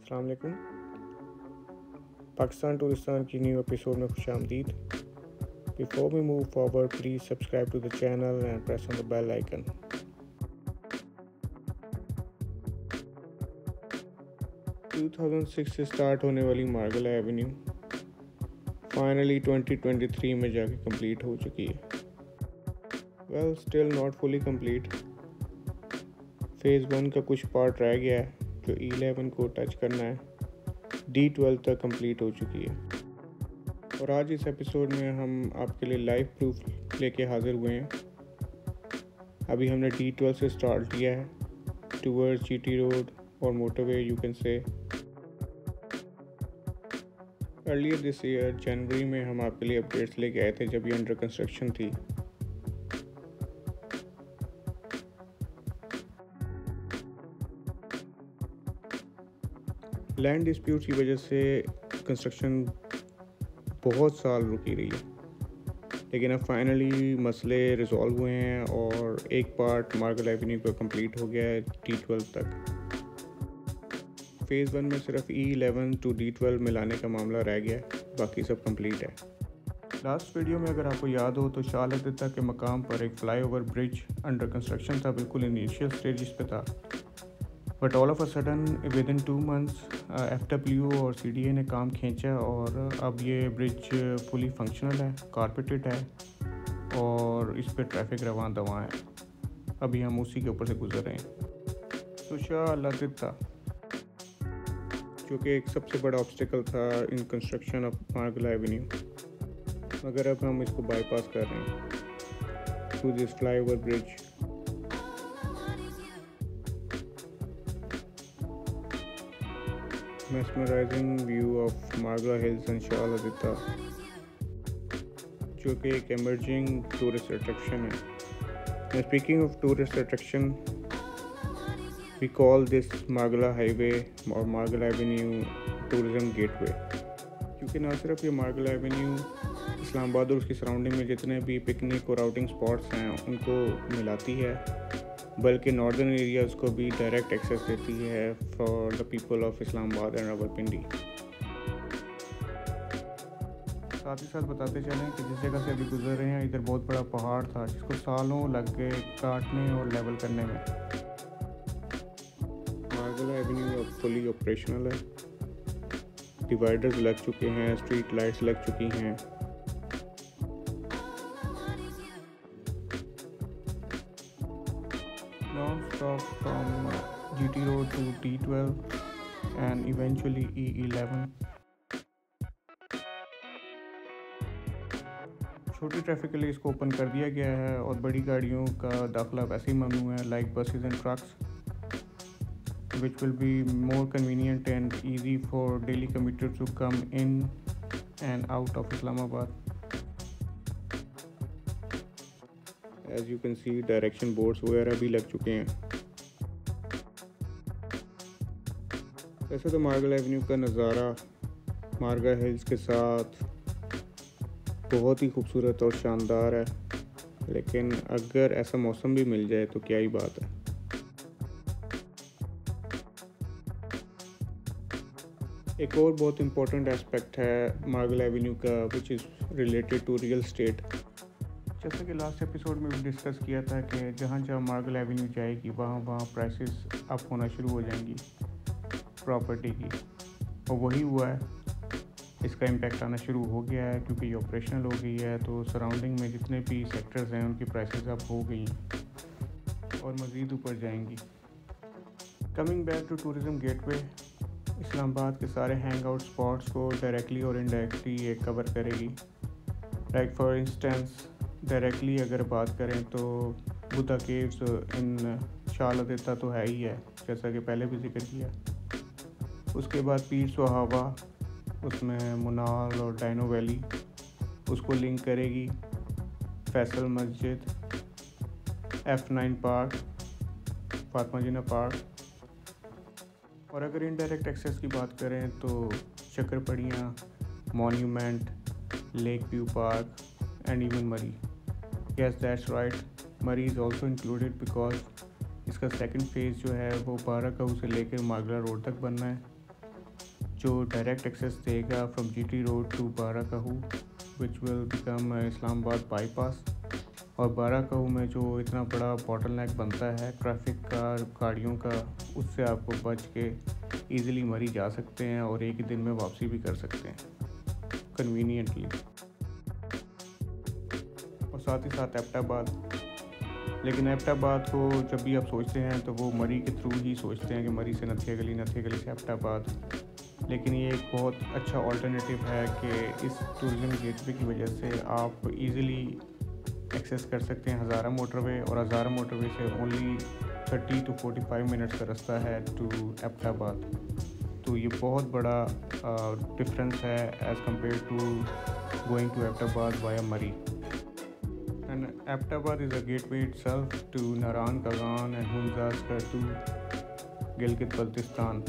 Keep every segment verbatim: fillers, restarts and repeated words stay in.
अस्सलाम वालेकुम। पाकिस्तान टूरिस्तान की न्यू एपिसोड में खुशामदीद। Before we move forward please subscribe to the channel and press on the bell icon. दो हज़ार छह से स्टार्ट होने वाली Margalla avenue finally twenty twenty three में जाके कंप्लीट हो चुकी है। Well still not fully complete. Phase one का कुछ पार्ट रह गया है जो ई इलेवन को टच करना है। डी ट्वेल्व तक कंप्लीट हो चुकी है और आज इस एपिसोड में हम आपके लिए लाइव प्रूफ लेके हाजिर हुए हैं। अभी हमने डी ट्वेल्व से स्टार्ट किया है टूवर्ड्स जीटी रोड और motorway you can say. Earlier this year जनवरी में हम आपके लिए अपडेट्स लेके आए थे जब ये अंडर कंस्ट्रक्शन थी। लैंड डिस्प्यूट की वजह से कंस्ट्रक्शन बहुत साल रुकी रही है, लेकिन अब फाइनली मसले रिजॉल्व हुए हैं और एक पार्ट मार्गल एवेन्यू का कंप्लीट हो गया है डी ट्वेल्व तक। फेज़ वन में सिर्फ E eleven to D twelve मिलाने का मामला रह गया है, बाकी सब कंप्लीट है। लास्ट वीडियो में अगर आपको याद हो तो शाह लतीफ़ा के मकाम पर एक फ्लाईओवर ब्रिज अंडर कंस्ट्रक्शन था, बिल्कुल इनिशियल स्टेजेस पे था। But all of a sudden within two months F W और सी डी ए ने काम खींचा और अब ये ब्रिज फुली फंक्शनल है, कारपेटेड है और इस पर ट्रैफिक रवां दवां है। अभी हम उसी के ऊपर से गुजर रहे हैं। तो शाह लतीफ़ा जो कि एक सबसे बड़ा ऑब्स्टिकल था in construction of Margalla avenue, मगर अब हम इसको बाईपास कर रहे हैं through this flyover bridge. mesmerizing view of Margla Hills and Shah Latifa, जो कि एक emerging tourist attraction है। Now speaking of tourist attraction, we call this Margla Highway और Margla Avenue tourism gateway, क्योंकि ना सिर्फ ये Margla Avenue इस्लामाबाद और उसकी सराउंडिंग में जितने भी पिकनिक और आउटिंग स्पॉट्स हैं उनको मिलाती है, बल्कि नॉर्दर्न एरियाज़ को भी डायरेक्ट एक्सेस देती है for the people of Islamabad and Rawalpindi. साथ ही साथ बताते चलें कि जिस जगह से अभी गुजर रहे हैं इधर बहुत बड़ा पहाड़ था जिसको सालों लग गए काटने और लेवल करने में। मार्गला एवेन्यू अब फुली ऑपरेशनल है, डिवाइडर्स लग चुके हैं, स्ट्रीट लाइट्स लग चुकी हैं। Non-stop from G T Road to D twelve and eventually E eleven. छोटी ट्रैफिक के लिए इसको ओपन कर दिया गया है और बड़ी गाड़ियों का दाखिला वैसे ही ममनू है, like buses and trucks, which will be more convenient and easy for daily commuters to come in and out of Islamabad. As you can see, direction boards वगैरह भी लग चुके हैं। वैसे तो मार्गल एवेन्यू का नज़ारा मार्गा हिल्स के साथ बहुत ही खूबसूरत और शानदार है, लेकिन अगर ऐसा मौसम भी मिल जाए तो क्या ही बात है। एक और बहुत इम्पोर्टेंट एस्पेक्ट है मार्गल एवेन्यू का, which is related to real estate. जैसे कि लास्ट एपिसोड में भी डिस्कस किया था कि जहाँ जहाँ मार्गल एवेन्यू जाएगी वहाँ वहाँ प्राइसेस अप होना शुरू हो जाएंगी प्रॉपर्टी की, और वही हुआ है। इसका इम्पैक्ट आना शुरू हो गया है क्योंकि ये ऑपरेशनल हो गई है, तो सराउंडिंग में जितने भी सेक्टर्स हैं उनकी प्राइसेस अप हो गई हैं और मज़ीद ऊपर जाएंगी। Coming back to tourism gateway, Islamabad के सारे हैंग आउट स्पॉट्स को डायरेक्टली और इनडायरेक्टली ये कवर करेगी। लाइक फॉर इंस्टेंस डायरेक्टली अगर बात करें तो बुद्धा केव्स इन शाह लतीफ़ा तो है ही है, जैसा कि पहले भी जिक्र किया। उसके बाद पीर सुहावा, उसमें मुनाल और डाइनो वैली, उसको लिंक करेगी Faisal Masjid, F nine park, Fatima Jinnah park. और अगर इनडायरेक्ट एक्सेस की बात करें तो Shakarparian, monument, lake view park and even Murree. Yes, that's right. Murree is also included because इसका सेकंड फेज़ जो है वो बारह काऊ से लेकर मार्गला रोड तक बनना है जो डायरेक्ट एक्सेस देगा from GT road to Bhara Kahu which will become Islamabad bypass. और बारा कहू में जो इतना बड़ा बॉटल नेक बनता है ट्रैफिक का, गाड़ियों का, उससे आपको बच के ईज़िली मरी जा सकते हैं और एक ही दिन में वापसी भी कर सकते हैं कन्वीनियंटली। और साथ ही साथ एबटाबाद, लेकिन एबटाबाद को जब भी आप सोचते हैं तो वो मरी के थ्रू ही सोचते हैं कि मरी से नथिया गली, नथिया गली से एबटाबाद। लेकिन ये एक बहुत अच्छा ऑल्टरनेटिव है कि इस टूरिज्म गेटवे की वजह से आप इजीली एक्सेस कर सकते हैं हज़ारा मोटरवे, और हज़ारा मोटरवे से only thirty two forty five minutes का रास्ता है टू एबटाबाद। तो ये बहुत बड़ा डिफरेंस uh, है as compare to going to Abbottabad via Murree. And Abbottabad is a gateway itself to Naran Kaghan and Hunza Skardu Gilgit Baltistan.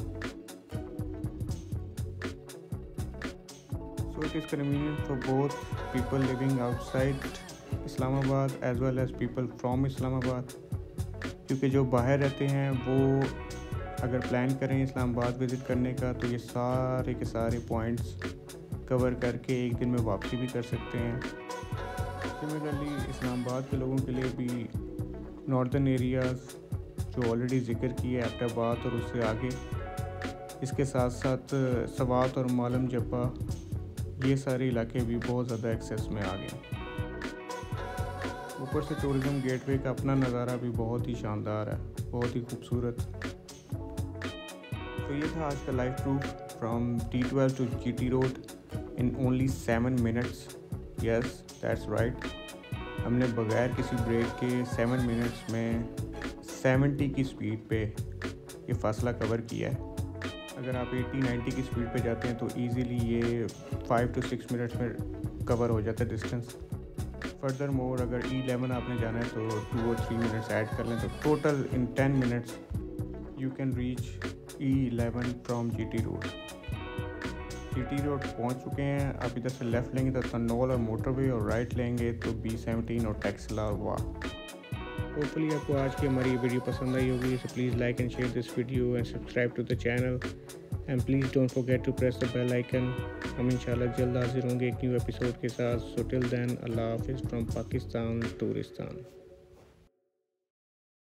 So it is convenient for both people living outside Islamabad as well as people from Islamabad, क्योंकि जो बाहर रहते हैं वो अगर plan करें Islamabad visit करने का तो ये सारे के सारे पॉइंट्स कवर करके एक दिन में वापसी भी कर सकते हैं। सिमिलरली इस्लामाबाद के लोगों के लिए भी नॉर्दर्न एरियाज़ जो ऑलरेडी ज़िक्र किए एबटाबाद और उससे आगे, इसके साथ साथ सवात और मालम जब्बा, ये सारे इलाके भी बहुत ज़्यादा एक्सेस में आ गए। ऊपर से टूरिज़म गेटवे का अपना नज़ारा भी बहुत ही शानदार है, बहुत ही खूबसूरत। तो ये था आज का live proof from T twelve to G T road in only seven minutes. Yes that's right, हमने बगैर किसी ब्रेक के सेवन मिनट्स में सेवेंटी की स्पीड पे ये फासला कवर किया है। अगर आप एटी नाइंटी की स्पीड पे जाते हैं तो इजीली ये फाइव टू सिक्स मिनट्स में कवर हो जाता है डिस्टेंस। फर्दर मोर अगर ई इलेवन आपने जाना है तो टू और थ्री मिनट्स ऐड कर लें तो total in ten minutes you can reach E eleven from GT road. GT road पहुंच चुके हैं, आप इधर से लेफ़्ट लेंगे तो तन्नौल और मोटरवे, और राइट लेंगे तो बी सेवनटीन और टैक्सला और वाह। होपफुली आपको आज की हमारी वीडियो पसंद आई होगी, so please like and share this video and subscribe to the channel and please don't forget to press the bell icon. हम इंशाल्लाह जल्द हाजिर होंगे एक न्यू एपिसोड के साथ। सो टिल देन अल्लाह हाफिज़ फ्रॉम पाकिस्तान टूरिस्तान।